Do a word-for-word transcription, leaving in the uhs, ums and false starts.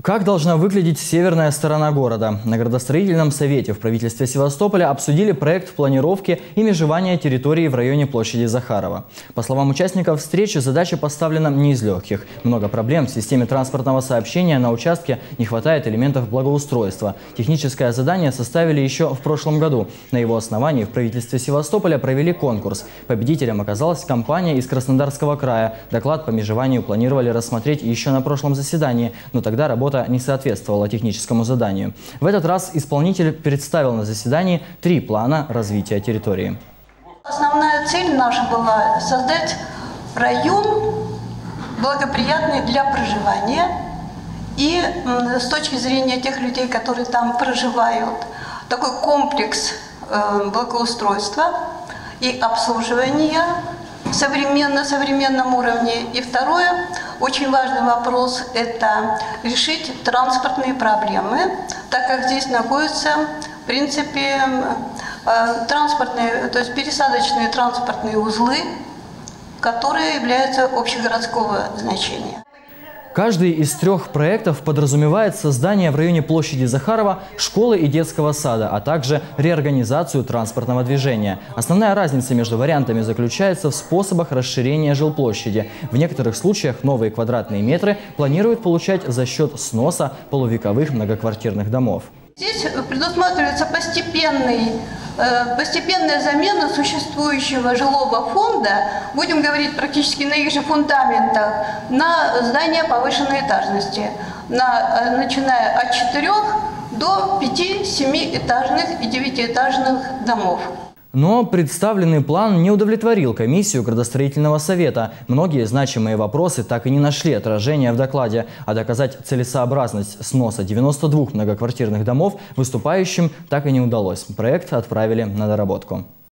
Как должна выглядеть северная сторона города? На градостроительном совете в правительстве Севастополя обсудили проект планировки и межевания территории в районе площади Захарова. По словам участников встречи, задача поставлена не из легких. Много проблем в системе транспортного сообщения, на участке не хватает элементов благоустройства. Техническое задание составили еще в прошлом году. На его основании в правительстве Севастополя провели конкурс. Победителем оказалась компания из Краснодарского края. Доклад по межеванию планировали рассмотреть еще на прошлом заседании, но тогда работа не соответствовала техническому заданию. В этот раз исполнитель представил на заседании три плана развития территории. Основная цель наша была создать район благоприятный для проживания. И с точки зрения тех людей, которые там проживают, такой комплекс благоустройства и обслуживания современно, на современном уровне. И второе, очень важный вопрос – это решить транспортные проблемы, так как здесь находятся, в принципе, транспортные, то есть пересадочные транспортные узлы, которые являются общегородского значения. Каждый из трех проектов подразумевает создание в районе площади Захарова школы и детского сада, а также реорганизацию транспортного движения. Основная разница между вариантами заключается в способах расширения жилплощади. В некоторых случаях новые квадратные метры планируют получать за счет сноса полувековых многоквартирных домов. Здесь предусматривается постепенный, э, постепенная замена существующего жилого фонда, будем говорить практически на их же фундаментах, на здания повышенной этажности, на, э, начиная от четырёх до пяти-семиэтажных и девятиэтажных домов. Но представленный план не удовлетворил комиссию градостроительного совета. Многие значимые вопросы так и не нашли отражения в докладе. А доказать целесообразность сноса девяноста двух многоквартирных домов выступающим так и не удалось. Проект отправили на доработку.